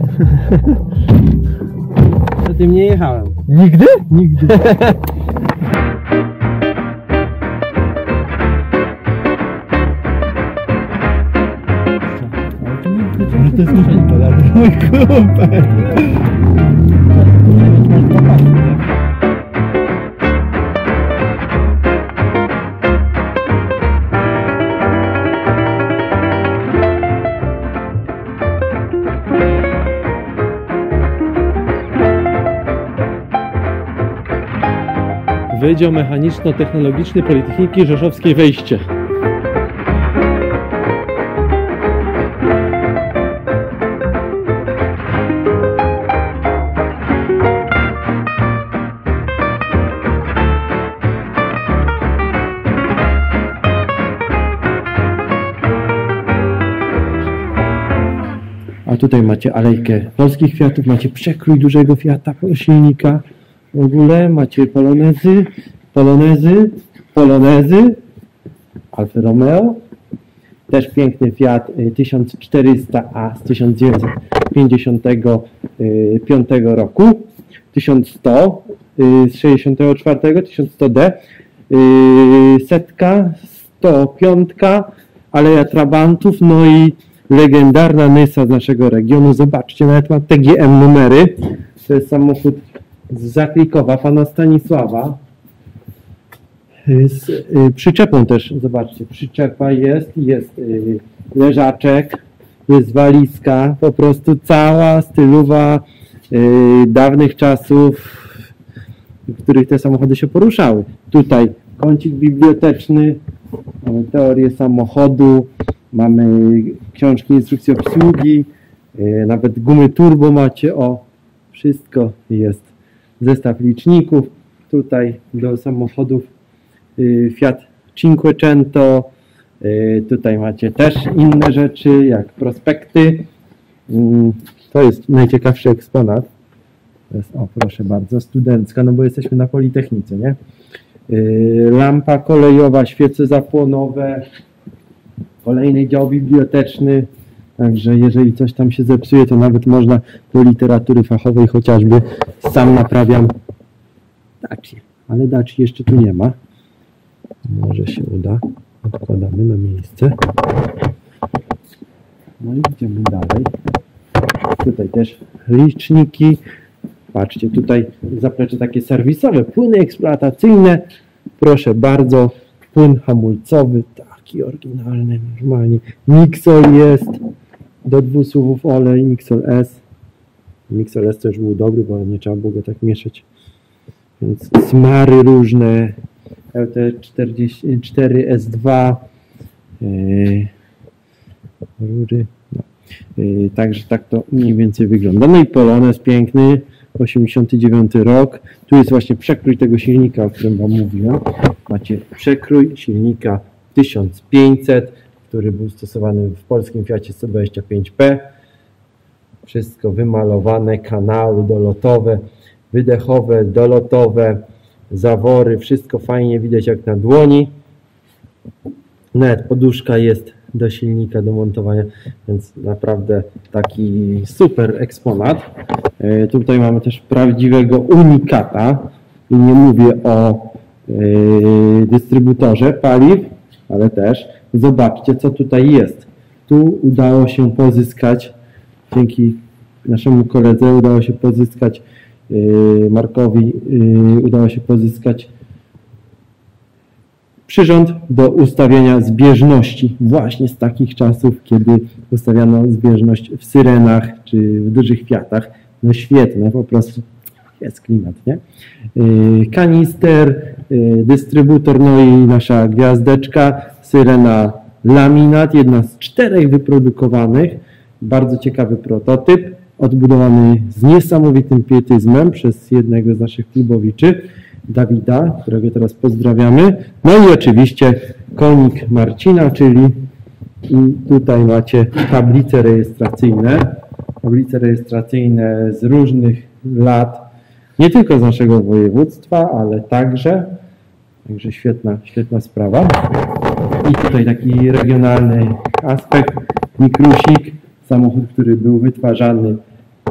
To tym nie jechałem. Nigdy? Nigdy. Ale to jest mój kumpel. Wydział Mechaniczno-Technologiczny Politechniki Rzeszowskiej wejście. A tutaj macie alejkę polskich Fiatów, macie przekrój dużego Fiata silnika. W ogóle macie Polonezy, Alfa Romeo. Też piękny Fiat 1400A z 1955 roku. 1100 z 64, 1100D. Setka, 105, Aleja Trabantów, no i legendarna Nysa z naszego regionu. Zobaczcie, nawet ma TGM numery. To jest samochód z Zaklikowa, pana Stanisława. Z przyczepą też, zobaczcie, przyczepa jest leżaczek, jest walizka, po prostu cała stylowa dawnych czasów, w których te samochody się poruszały. Tutaj kącik biblioteczny, mamy teorię samochodu, mamy książki instrukcji obsługi, nawet gumy turbo macie, o, wszystko jest. Zestaw liczników, tutaj do samochodów Fiat Cinquecento, tutaj macie też inne rzeczy jak prospekty. To jest najciekawszy eksponat. To jest, o proszę bardzo, studencka, no bo jesteśmy na Politechnice, nie? Lampa kolejowa, świece zapłonowe, kolejny dział biblioteczny. Także jeżeli coś tam się zepsuje, to nawet można do literatury fachowej chociażby. Sam naprawiam Daci, ale Daci jeszcze tu nie ma. Może się uda. Odkładamy na miejsce. No i idziemy dalej. Tutaj też liczniki. Patrzcie, tutaj zaplecze takie serwisowe, płyny eksploatacyjne. Proszę bardzo, płyn hamulcowy, taki oryginalny, normalnie. Mixol jest. Do 2 słów olej, Mixol S. Mixol S to już był dobry, bo nie trzeba było go tak mieszać. Więc smary różne. LT44 S2. Rury. No. Także tak to mniej więcej wygląda. No i Polonez piękny. 89 rok. Tu jest właśnie przekrój tego silnika, o którym wam mówiłem. Macie przekrój silnika 1500, który był stosowany w polskim Fiacie 125P. Wszystko wymalowane, kanały dolotowe, wydechowe, dolotowe, zawory, wszystko fajnie widać jak na dłoni. Nawet poduszka jest do silnika, do montowania, więc naprawdę taki super eksponat. Tutaj mamy też prawdziwego unikata i nie mówię o dystrybutorze paliw, ale też zobaczcie, co tutaj jest. Tu udało się pozyskać, dzięki naszemu koledze udało się pozyskać, Markowi udało się pozyskać przyrząd do ustawiania zbieżności właśnie z takich czasów, kiedy ustawiano zbieżność w Syrenach czy w dużych Fiatach. No świetne, po prostu jest klimat, nie? Kanister, dystrybutor, no i nasza gwiazdeczka, Syrena laminat, jedna z 4 wyprodukowanych, bardzo ciekawy prototyp, odbudowany z niesamowitym pietyzmem przez jednego z naszych klubowiczy, Dawida, którego teraz pozdrawiamy. No i oczywiście konik Marcina, czyli tutaj macie tablice rejestracyjne z różnych lat, nie tylko z naszego województwa, ale także świetna sprawa. I tutaj taki regionalny aspekt, mikrusik, samochód, który był wytwarzany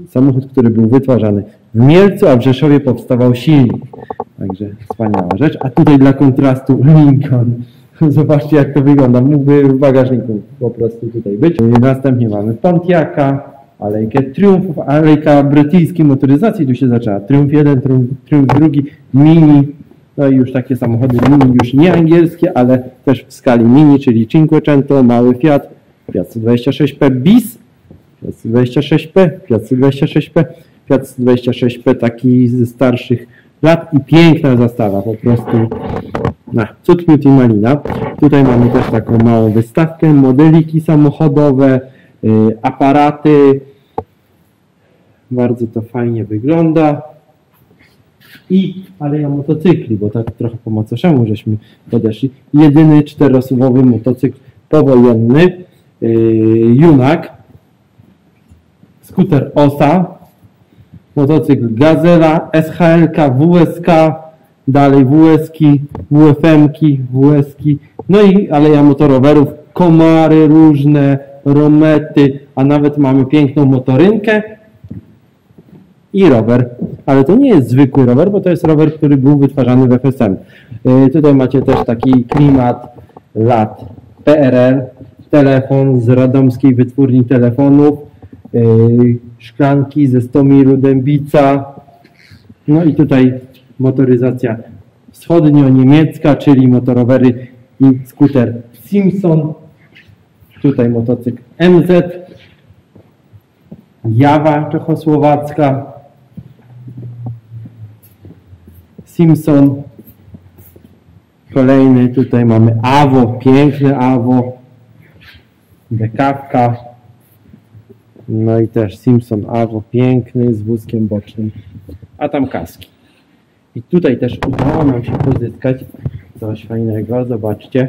samochód, który był wytwarzany w Mielcu, a w Rzeszowie powstawał silnik. Także wspaniała rzecz. A tutaj dla kontrastu Lincoln. Zobaczcie, jak to wygląda. Mógłby w bagażniku po prostu tutaj być. Następnie mamy Pontiaca, alejkę Triumfów, alejka brytyjskiej motoryzacji. Tu się zaczęła Triumf 1, Triumf 2, Mini. No i już takie samochody Mini, już nie angielskie, ale też w skali Mini, czyli Cinquecento, mały Fiat, Fiat 126P bis, Fiat 126P, Fiat 126P, Fiat 126P taki ze starszych lat i piękna zastawa, po prostu cud miód i malina. Tutaj mamy też taką małą wystawkę, modeliki samochodowe, aparaty, bardzo to fajnie wygląda. I aleja motocykli, bo tak trochę po macoszemu żeśmy podeszli. Jedyny czteroosobowy motocykl powojenny, Junak, skuter Osa, motocykl Gazela, SHL-ka, WSK, dalej WS-ki, WFM-ki, WS-ki, no i aleja motorowerów, komary różne, romety, a nawet mamy piękną motorynkę i rower. Ale to nie jest zwykły rower, bo to jest rower, który był wytwarzany w FSM. Tutaj macie też taki klimat lat PRL, telefon z radomskiej wytwórni telefonów, szklanki ze Stomiru Dębica, no i tutaj motoryzacja wschodnio-niemiecka, czyli motorowery i skuter Simpson, tutaj motocykl MZ, Jawa czechosłowacka, Simpson, kolejny, tutaj mamy Awo, piękne Awo, dekawka, no i też Simpson Awo, piękny, z wózkiem bocznym, a tam kaski. I tutaj też udało nam się pozyskać coś fajnego, zobaczcie.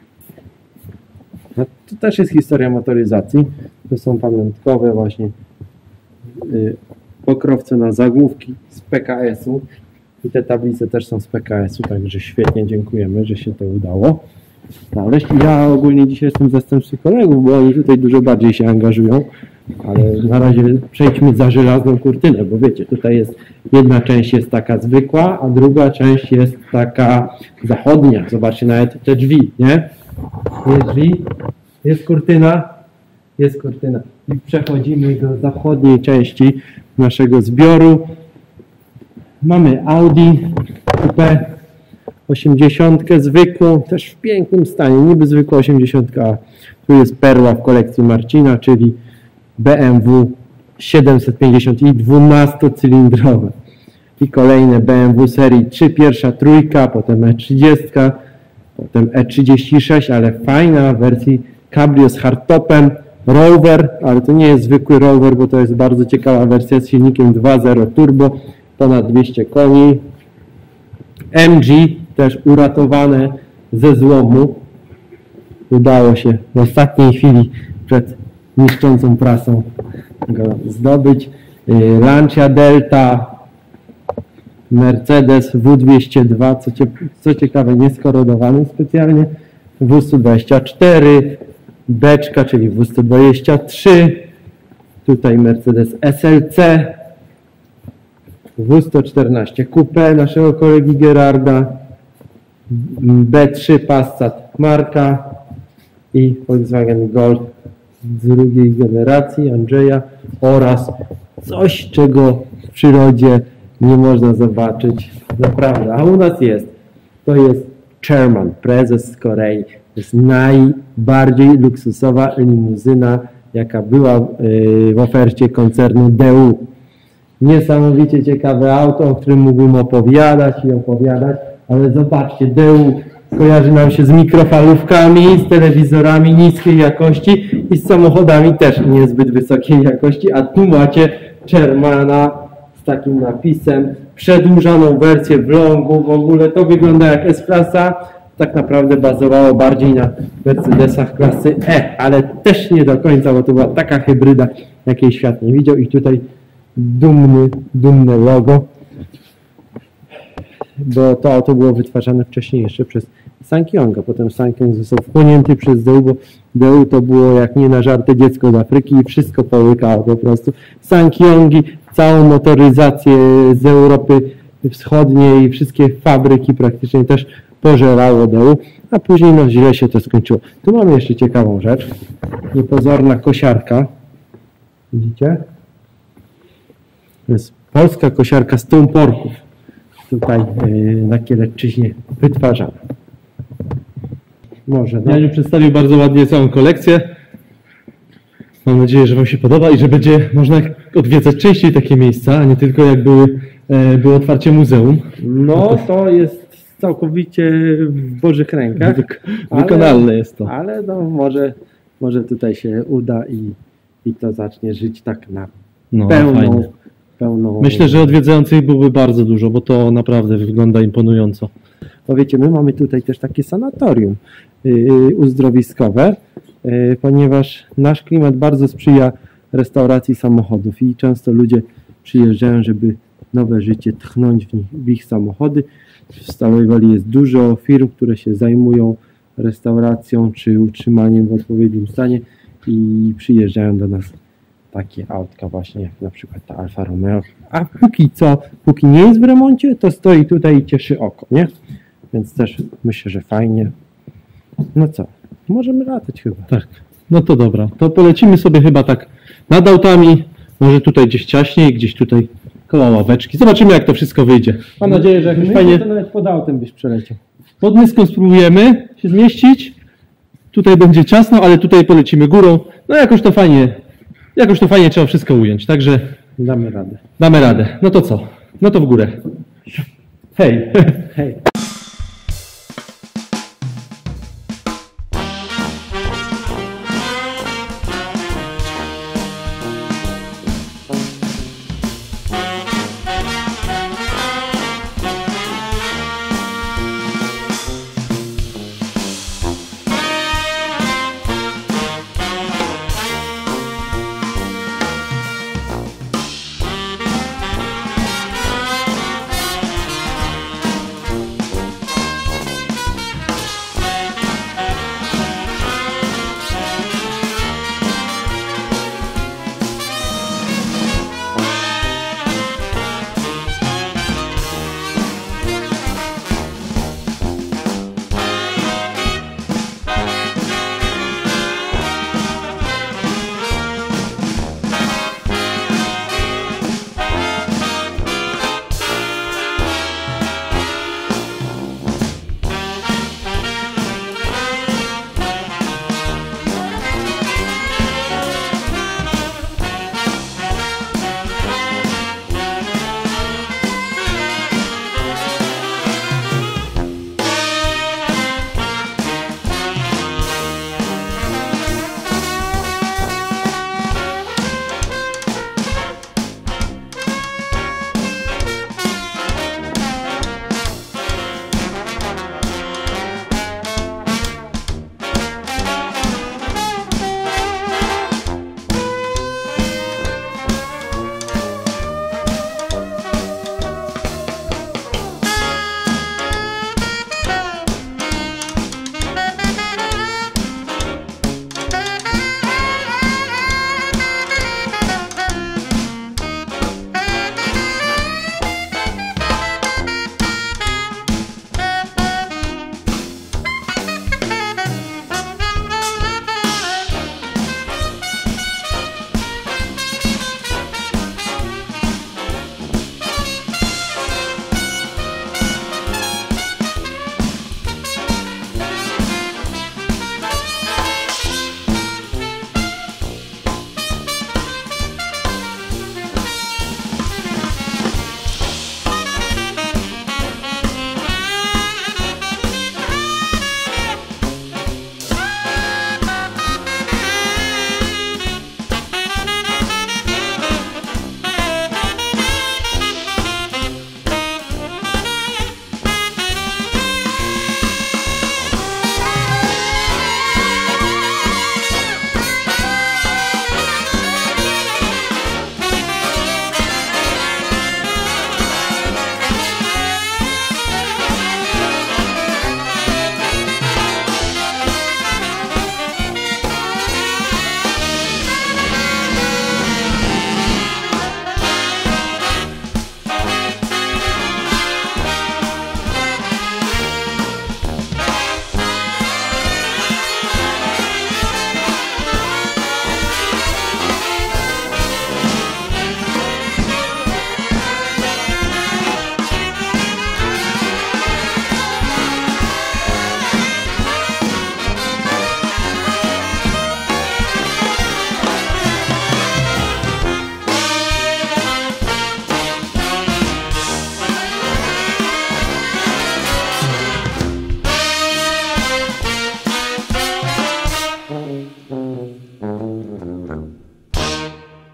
No, to też jest historia motoryzacji, to są pamiątkowe właśnie pokrowce na zagłówki z PKS-u. I te tablice też są z PKS-u, także świetnie dziękujemy, że się to udało znaleźć. Ja ogólnie dzisiaj jestem zastępcy kolegów, bo oni tutaj dużo bardziej się angażują, ale na razie przejdźmy za żelazną kurtynę, bo wiecie, tutaj jest jedna część jest taka zwykła, a druga część jest taka zachodnia. Zobaczcie nawet te drzwi, nie? Jest drzwi, jest kurtyna, jest kurtyna. I przechodzimy do zachodniej części naszego zbioru. Mamy Audi Coupé 80 zwykłą, też w pięknym stanie, niby zwykła 80, a tu jest perła w kolekcji Marcina, czyli BMW 750i 12-cylindrowe. I kolejne BMW serii 3, pierwsza trójka, potem E30, potem E36, ale fajna w wersji Cabrio z hardtopem, Rover, ale to nie jest zwykły Rover, bo to jest bardzo ciekawa wersja z silnikiem 2.0 turbo, ponad 200 koni. MG też uratowane ze złomu. Udało się w ostatniej chwili przed niszczącą prasą go zdobyć. Lancia Delta, Mercedes W202, co ciekawe nieskorodowany specjalnie, W124, beczka, czyli W123, tutaj Mercedes SLC, W114 Coupé naszego kolegi Gerarda, B3 Passat Marka i Volkswagen Golf drugiej generacji Andrzeja oraz coś, czego w przyrodzie nie można zobaczyć. Naprawdę, a u nas jest. To jest Chairman, prezes z Korei. To jest najbardziej luksusowa limuzyna, jaka była w ofercie koncernu DU. Niesamowicie ciekawe auto, o którym mógłbym opowiadać, ale zobaczcie, DU kojarzy nam się z mikrofalówkami, z telewizorami niskiej jakości i z samochodami też niezbyt wysokiej jakości, a tu macie Chairmana z takim napisem, przedłużoną wersję w longu, w ogóle to wygląda jak S-klasa, tak naprawdę bazowało bardziej na Mercedesach klasy E, ale też nie do końca, bo to była taka hybryda, jakiej świat nie widział i tutaj dumne logo, bo to auto było wytwarzane wcześniej jeszcze przez Sankyonga. Potem Sankyong został wchłonięty przez Deu, bo Deu to było jak nie na żarty dziecko z Afryki i wszystko połykało po prostu. Sankyongi, całą motoryzację z Europy Wschodniej, wszystkie fabryki praktycznie też pożerało Deu, a później no źle się to skończyło. Tu mamy jeszcze ciekawą rzecz. Niepozorna kosiarka. Widzicie? To jest polska kosiarka z tąporków. Tutaj na Kielecczyźnie wytwarzana. Może, no. Janiu przedstawił bardzo ładnie całą kolekcję. Mam nadzieję, że Wam się podoba i że będzie można odwiedzać częściej takie miejsca, a nie tylko jak było otwarcie muzeum. No to jest całkowicie w Bożych rękach. Wykonalne jest to. Ale no może tutaj się uda i to zacznie żyć tak na No, pełną. fajnie. Myślę, że odwiedzających byłoby bardzo dużo, bo to naprawdę wygląda imponująco. Bo wiecie, my mamy tutaj też takie sanatorium uzdrowiskowe, ponieważ nasz klimat bardzo sprzyja restauracji samochodów i często ludzie przyjeżdżają, żeby nowe życie tchnąć w ich samochody. W Stalowej Woli jest dużo firm, które się zajmują restauracją czy utrzymaniem w odpowiednim stanie i przyjeżdżają do nas takie autka właśnie jak na przykład ta Alfa Romeo. A póki nie jest w remoncie, to stoi tutaj i cieszy oko, nie? Więc też myślę, że fajnie. No co, możemy latać chyba. Tak, no to dobra. To polecimy sobie chyba tak nad autami, może tutaj gdzieś ciaśniej, gdzieś tutaj koło ławeczki. Zobaczymy, jak to wszystko wyjdzie. Mam nadzieję, że jakoś fajnie To nawet pod autem byś przeleciał. pod Nyską spróbujemy się zmieścić. Tutaj będzie ciasno, ale tutaj polecimy górą. No jakoś to fajnie trzeba wszystko ująć, także Damy radę. damy radę. No to co? No to w górę. Hej! Hej.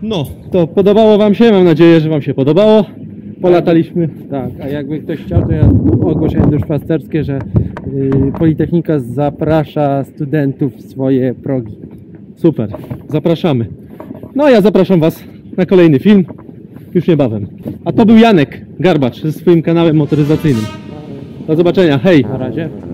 No, to podobało Wam się? Mam nadzieję, że Wam się podobało. Polataliśmy. Tak, a jakby ktoś chciał, to ja ogłoszenie duszpasterskie, że Politechnika zaprasza studentów w swoje progi. Super, zapraszamy. No, ja zapraszam Was na kolejny film już niebawem. A to był Janek Garbacz ze swoim kanałem motoryzacyjnym. Do zobaczenia, hej! Na razie.